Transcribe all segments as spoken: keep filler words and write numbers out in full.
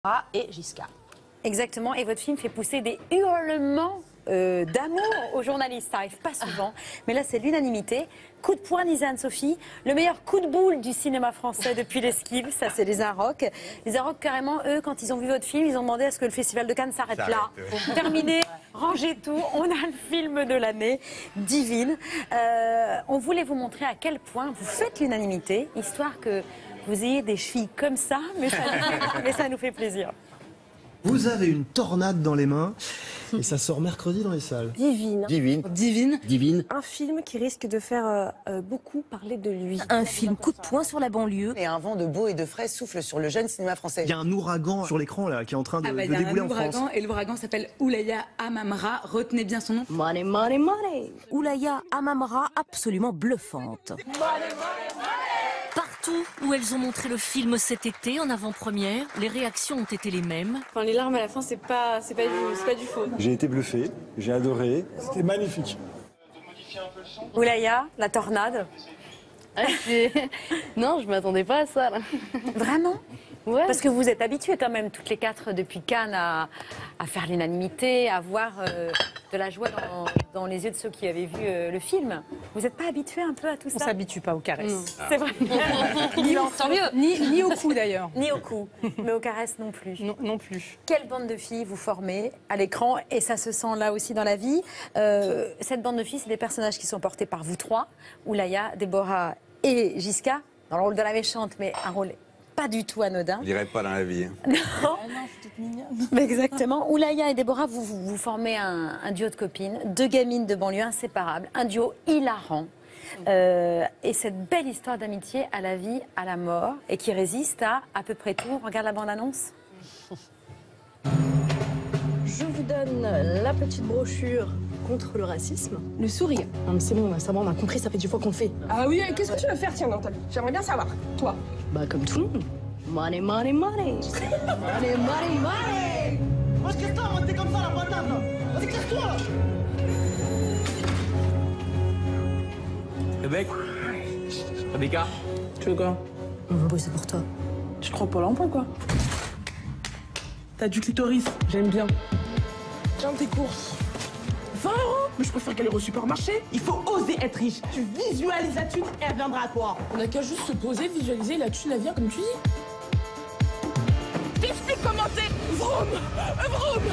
Ah, et Giscard. Exactement, et votre film fait pousser des hurlements euh, d'amour aux journalistes. Ça arrive pas souvent, mais là c'est l'unanimité. Coup de poing Lisa Anne-Sophie, le meilleur coup de boule du cinéma français depuis l'Esquive, ça c'est les Inrocks. Les Inrocks carrément, eux, quand ils ont vu votre film, ils ont demandé à ce que le Festival de Cannes s'arrête là. Ouais. Terminé, rangez tout, on a le film de l'année, Divine. Euh, on voulait vous montrer à quel point vous faites l'unanimité, histoire que vous ayez des chevilles comme ça, mais ça, mais ça nous fait plaisir. Vous avez une tornade dans les mains et ça sort mercredi dans les salles. Divine. Divine. Divine. Divine. Un film qui risque de faire euh, euh, beaucoup parler de lui. Un film coup de poing sur la banlieue. Et un vent de beau et de frais souffle sur le jeune cinéma français. Il y a un ouragan sur l'écran là qui est en train de, ah bah, de débouler en ouragan, France. Et l'ouragan s'appelle Oulaya Amamra. Retenez bien son nom. Money, money, money. Oulaya Amamra, absolument bluffante. Money, money, money. Partout où elles ont montré le film cet été en avant-première, les réactions ont été les mêmes. Enfin, les larmes à la fin, c'est pas, c'est pas, du, pas du faux. J'ai été bluffé, j'ai adoré, c'était magnifique. Oulaya, la tornade. Ah, non, je m'attendais pas à ça. Là. Vraiment? Ouais. Parce que vous êtes habitués quand même, toutes les quatre, depuis Cannes, à, à faire l'unanimité, à voir euh, de la joie dans, dans les yeux de ceux qui avaient vu euh, le film. Vous n'êtes pas habitués un peu à tout ça? On ne s'habitue pas aux caresses. Mmh. C'est vrai. ni, tant mieux. Ni, ni au cou d'ailleurs. Ni au cou, mais aux caresses non plus. Non, non plus. Quelle bande de filles vous formez à l'écran, et ça se sent là aussi dans la vie. Euh, cette bande de filles, c'est des personnages qui sont portés par vous trois, Oulaya, Déborah et Giscard, dans le rôle de la méchante, mais un rôle pas du tout anodin. Je dirais pas dans la vie. Hein. Non. Ah non, je suis toute mignonne. Mais exactement. Oulaya et Déborah, vous, vous, vous formez un, un duo de copines, deux gamines de banlieue inséparables, un duo hilarant. Euh, et cette belle histoire d'amitié à la vie, à la mort, et qui résiste à à peu près tout. On regarde la bande-annonce. Je vous donne la petite brochure contre le racisme. Le sourire. Non mais c'est bon, ça va, on a compris, ça fait dix fois qu'on le fait. Ah oui, qu'est-ce que tu veux faire, tiens, dans ta vie? J'aimerais bien savoir, toi. Bah comme tout le monde. Money, money, money. Money, money, money. Moi, je casse-toi, moi, t'es comme ça, la patate, là. Vas-y, casse-toi, là. Rebecca. Rebecca. Tu veux quoi? On va bosser pour toi. Tu te crois pas l'emploi, quoi? T'as du clitoris, j'aime bien. Tiens, tes courses. vingt euros? Mais je préfère qu'elle aille au supermarché. Il faut oser être riche. Tu visualises la thune et elle viendra à toi. On n'a qu'à juste se poser, visualiser, la thune, elle vient comme tu dis. T'expliques comment t'es. Vroom, vroom.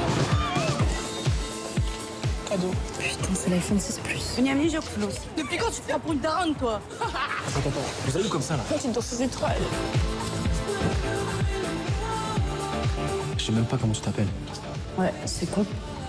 Cadeau. Putain, c'est l'iPhone six plus. Depuis quand tu te prends pour une daronne, toi? Attends, attends, vous allez où comme ça là? Toi, tu es dans ses étoiles. Je sais même pas comment tu t'appelles. Ouais, c'est con.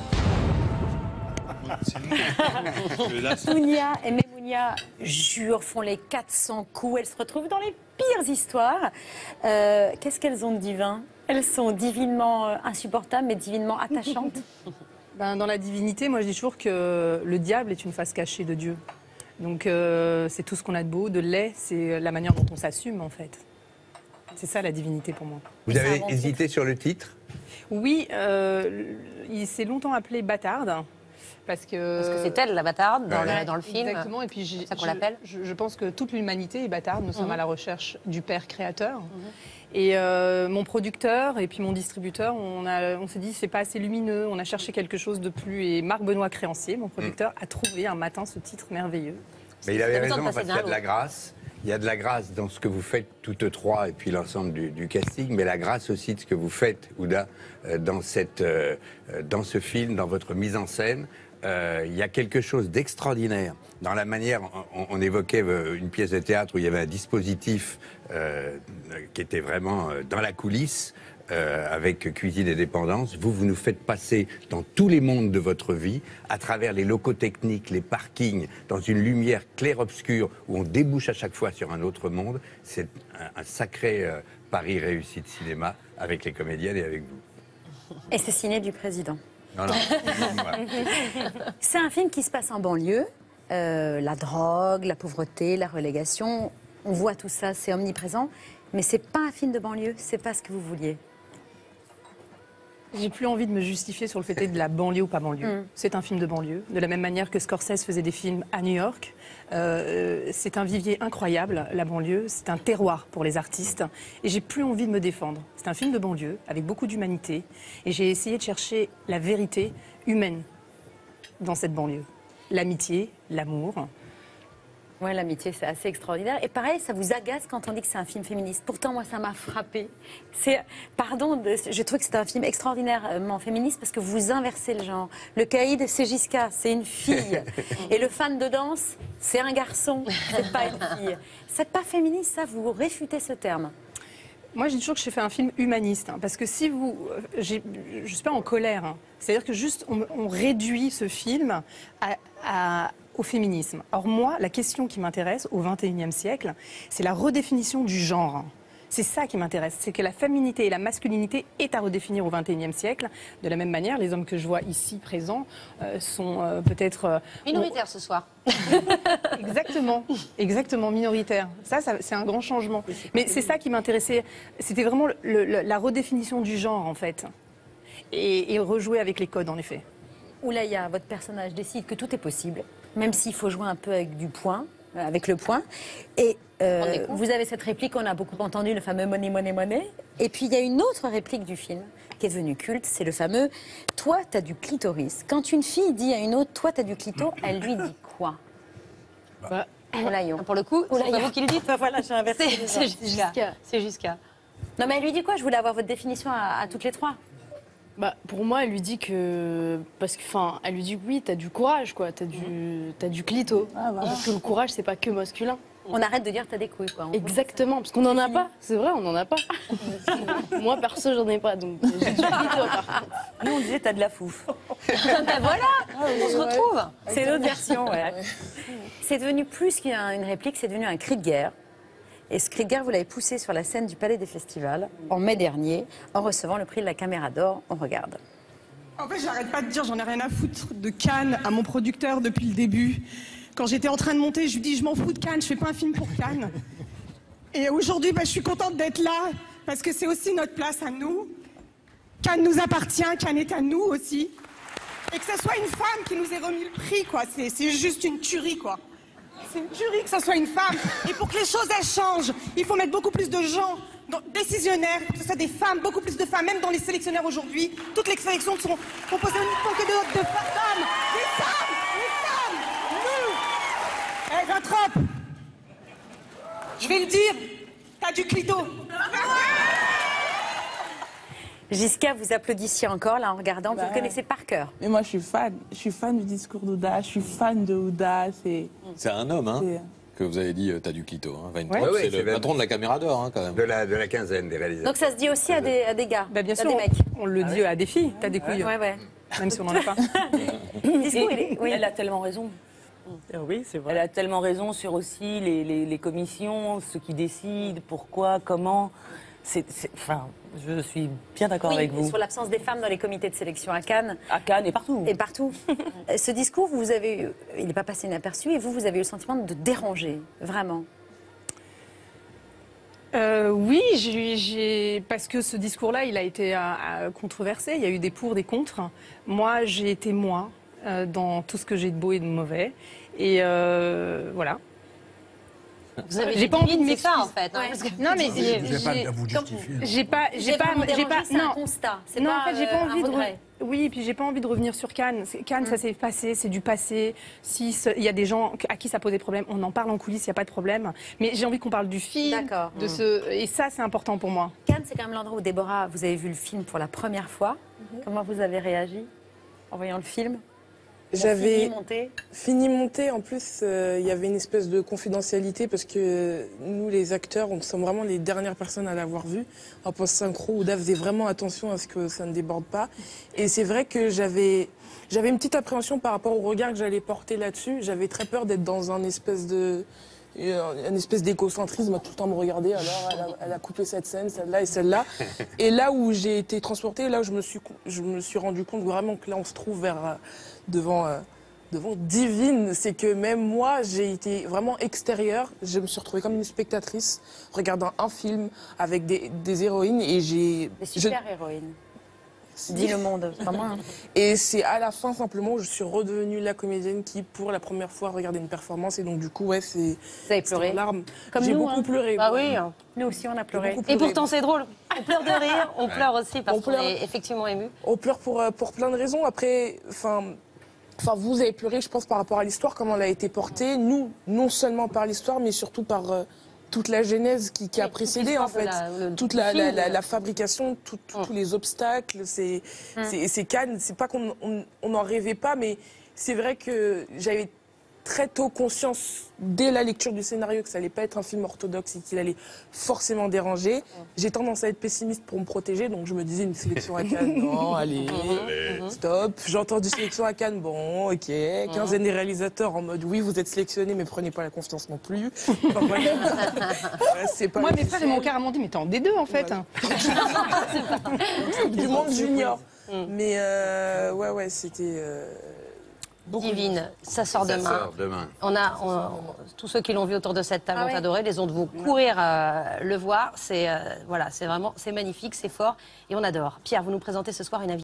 Mounia et Memounia jurent, font les quatre cents coups. Elles se retrouvent dans les pires histoires. Euh, Qu'est-ce qu'elles ont de divin? Elles sont divinement euh, insupportables, mais divinement attachantes. Ben, dans la divinité, moi je dis toujours que le diable est une face cachée de Dieu. Donc euh, c'est tout ce qu'on a de beau, de laid, c'est la manière dont on s'assume en fait. C'est ça la divinité pour moi. Vous avez hésité sur le titre? Oui, euh, il s'est longtemps appelé Bâtarde. Parce que Parce que c'est elle, la bâtarde, dans, ouais. le, dans le film. Exactement, et puis c'est ça qu'on l'appelle. Je, je pense que toute l'humanité est bâtarde. Nous sommes Mm-hmm. à la recherche du Père créateur. Mm-hmm. Et euh, mon producteur et puis mon distributeur, on, a, on s'est dit c'est pas assez lumineux, on a cherché quelque chose de plus. Et Marc-Benoît Créancier, mon producteur, mm. a trouvé un matin ce titre merveilleux. Mais il avait raison, parce qu'il y a de la grâce. Il y a de la grâce dans ce que vous faites toutes trois et puis l'ensemble du, du casting, mais la grâce aussi de ce que vous faites, Ouda, euh, dans, cette, euh, dans ce film, dans votre mise en scène. Euh, il y a quelque chose d'extraordinaire dans la manière, on, on évoquait une pièce de théâtre où il y avait un dispositif euh, qui était vraiment dans la coulisse, euh, avec cuisine et dépendance. Vous, vous nous faites passer dans tous les mondes de votre vie, à travers les locaux techniques, les parkings, dans une lumière clair-obscure où on débouche à chaque fois sur un autre monde. C'est un, un sacré euh, pari réussi de cinéma avec les comédiennes et avec vous. Et c'est signé du président. Non, non. C'est un film qui se passe en banlieue. Euh, la drogue, la pauvreté, la relégation, on voit tout ça, c'est omniprésent. Mais c'est pas un film de banlieue, c'est pas ce que vous vouliez. J'ai plus envie de me justifier sur le fait d'être de la banlieue ou pas banlieue. Mm. C'est un film de banlieue, de la même manière que Scorsese faisait des films à New York. Euh, c'est un vivier incroyable, la banlieue. C'est un terroir pour les artistes. Et j'ai plus envie de me défendre. C'est un film de banlieue avec beaucoup d'humanité. Et j'ai essayé de chercher la vérité humaine dans cette banlieue. L'amitié, l'amour. Ouais, l'amitié, c'est assez extraordinaire. Et pareil, ça vous agace quand on dit que c'est un film féministe. Pourtant, moi, ça m'a frappé. C'est, pardon, de, je trouve que c'est un film extraordinairement féministe parce que vous inversez le genre. Le caïd, c'est Gisca, c'est une fille. Et le fan de danse, c'est un garçon, c'est pas une fille. C'est pas féministe, ça, vous réfutez ce terme. Moi, je dis toujours que j'ai fait un film humaniste, hein, parce que si vous... Je ne suis pas en colère. Hein. C'est-à-dire que juste, on, on réduit ce film à, à, au féminisme. Or, moi, la question qui m'intéresse au vingt et unième siècle, c'est la redéfinition du genre. C'est ça qui m'intéresse, c'est que la féminité et la masculinité est à redéfinir au vingt et unième siècle. De la même manière, les hommes que je vois ici présents euh, sont euh, peut-être... Euh, minoritaires ce soir. Exactement, exactement, minoritaires. Ça, ça c'est un grand changement. Mais c'est ça qui m'intéressait, c'était vraiment le, le, la redéfinition du genre, en fait. Et, et rejouer avec les codes, en effet. Oulaya, votre personnage décide que tout est possible, même s'il faut jouer un peu avec du poing, avec le poing. Et euh, vous avez cette réplique qu'on a beaucoup entendue, le fameux money, money, money. Et puis il y a une autre réplique du film qui est devenue culte, c'est le fameux « toi, t'as du clitoris ». Quand une fille dit à une autre « toi, t'as du clito », elle lui dit quoi? Bah, Oulayon. pour le coup, c'est pas vous qui le dites. Voilà, j'ai inversé. C'est Gisca. C'est Gisca. Non, mais elle lui dit quoi? Je voulais avoir votre définition à, à toutes les trois. Bah, pour moi, elle lui dit que... Parce que, enfin, elle lui dit oui, t'as du courage, quoi. T'as du, t'as du clito. Ah, voilà. Parce que le courage, c'est pas que masculin. On arrête de dire t'as des couilles, quoi. Exactement, parce qu'on n'en a pas. C'est vrai, on n'en a pas. Moi, perso, j'en ai pas, donc j'ai du clito, par contre. Nous, on disait t'as de la fouffe. Ben voilà, on se retrouve. C'est l'autre version, ouais. C'est devenu plus qu'une réplique, c'est devenu un cri de guerre. Et ce cri de guerre, vous l'avez poussé sur la scène du Palais des Festivals en mai dernier, en recevant le prix de la Caméra d'Or. On regarde. En fait, j'arrête pas de dire, j'en ai rien à foutre de Cannes à mon producteur depuis le début. Quand j'étais en train de monter, je lui dis, je m'en fous de Cannes, je fais pas un film pour Cannes. Et aujourd'hui, bah, je suis contente d'être là, parce que c'est aussi notre place à nous. Cannes nous appartient, Cannes est à nous aussi. Et que ce soit une femme qui nous ait remis le prix, quoi, c'est juste une tuerie, quoi. C'est une tuerie que ce soit une femme. Et pour que les choses elles changent, il faut mettre beaucoup plus de gens dans, décisionnaires, que ce soit des femmes, beaucoup plus de femmes, même dans les sélectionnaires aujourd'hui. Toutes les sélections seront composées uniquement que de, de femmes. Des femmes, des femmes, nous. Eh, Vintrop, je vais le dire, t'as du clito. Gisca, vous applaudissiez encore, là, en regardant. Bah vous le connaissez par cœur. Mais moi, je suis fan. Je suis fan du discours d'Ouda. Je suis fan de Ouda. C'est un homme, hein, que vous avez dit, euh, t'as du clito. Hein, Weintraub, Ouais, ouais, c'est c'est le même- patron de la Caméra d'Or, hein, quand même. De la, de la quinzaine des réalisateurs. Donc ça se dit aussi à des, à des gars, Bah, bien à sûr, des mecs. on le dit à des filles, t'as des couilles. Ouais, ouais. Même si on n'en a pas. Discours, il est- oui. Elle a tellement raison. Oui, c'est vrai. Elle a tellement raison sur aussi les, les, les commissions, ceux qui décident, pourquoi, comment. C'est, c'est- enfin, je suis bien d'accord Oui, avec vous. sur l'absence des femmes dans les comités de sélection à Cannes. À Cannes et partout. Et partout. Ce discours, vous avez eu, il n'est pas passé inaperçu, et vous, vous avez eu le sentiment de déranger, vraiment. Euh, oui, j'ai, j'ai- parce que ce discours-là, il a été euh, euh, controversé. Il y a eu des pour, des contre. Moi, j'ai été moi euh, dans tout ce que j'ai de beau et de mauvais. Et euh, voilà. Vous avez J'ai des pas envie de limites, c'est ça, m'excuser. en fait, hein, parce que- Non, mais Vous j'ai avez pas j'ai- à vous justifier. j'ai pas, j'ai J'ai pas, vraiment j'ai dérangé, pas. c'est un Non, constat, c'est non, pas, en fait, j'ai pas euh, un envie de. regret. re- Oui, et puis j'ai pas envie de revenir sur Cannes. C'est- Cannes, ça s'est passé, c'est du passé. Si ce- il y a des gens à qui ça posait problème, on en parle en coulisses, il y a pas de problème. Mais j'ai envie qu'on parle du film, D'accord. de ce, et ça, c'est important pour moi. Cannes, c'est quand même l'endroit où, Déborah, vous avez vu le film pour la première fois. Comment vous avez réagi en voyant le film? J'avais Fini, monté. fini monté. En plus, euh, il y avait une espèce de confidentialité parce que nous, les acteurs, on sommes vraiment les dernières personnes à l'avoir vu. En post-synchro, Ouda faisait vraiment attention à ce que ça ne déborde pas. Et c'est vrai que j'avais j'avais une petite appréhension par rapport au regard que j'allais porter là-dessus. J'avais très peur d'être dans un espèce de une espèce d'écocentrisme, à tout le temps me regarder. Alors, elle a, elle a coupé cette scène, celle-là et celle-là. Et là où j'ai été transportée, là où je me suis, je me suis rendu compte vraiment que là, on se trouve vers, euh, devant, euh, devant Divine, c'est que même moi, j'ai été vraiment extérieure. Je me suis retrouvée comme une spectatrice, regardant un film avec des, des héroïnes et j'ai... Des super héroïnes. Dis le monde, c'est pas moi. Hein. Et c'est à la fin, simplement, où je suis redevenue la comédienne qui, pour la première fois, regardait une performance. Et donc, du coup, ouais, c'est... Vous avez pleuré? Larmes. Comme J'ai nous, beaucoup hein. pleuré. Ah oui. Nous aussi, on a pleuré. Et pourtant, c'est drôle. On pleure de rire, on pleure aussi parce On qu'on pleure. est effectivement ému. On pleure pour, euh, pour plein de raisons. Après, enfin... Enfin, vous avez pleuré, je pense, par rapport à l'histoire, comment elle a été portée. Nous, non seulement par l'histoire, mais surtout par euh, toute la genèse qui, qui a précédé, en fait. La, le, toute la, la, la, la fabrication, tout, tout, mmh. tous les obstacles, c'est mmh. Cannes. C'est pas qu'on n'en rêvait pas, mais c'est vrai que j'avais très tôt conscience, dès la lecture du scénario, que ça allait pas être un film orthodoxe et qu'il allait forcément déranger. Mmh. J'ai tendance à être pessimiste pour me protéger, donc je me disais une sélection à Cannes, non, allez, mmh. stop. J'ai entendu sélection à Cannes, bon, ok. Quinzaine des réalisateurs en mode, oui, vous êtes sélectionnés, mais prenez pas la confiance non plus. Enfin, ouais. Ouais, pas Moi, mes frères et mon père m'ont dit, mais t'es en D deux, en fait. Voilà. Du monde junior. Mmh. Mais euh, ouais, ouais, c'était... Euh... Beaucoup Divine, ça sort ça demain. Sort demain. On a, on, on, tous ceux qui l'ont vu autour de cette table ah ont ouais. adoré. Les autres vont courir euh, le voir. C'est euh, voilà, c'est vraiment, c'est magnifique, c'est fort et on adore. Pierre, vous nous présentez ce soir une invitée.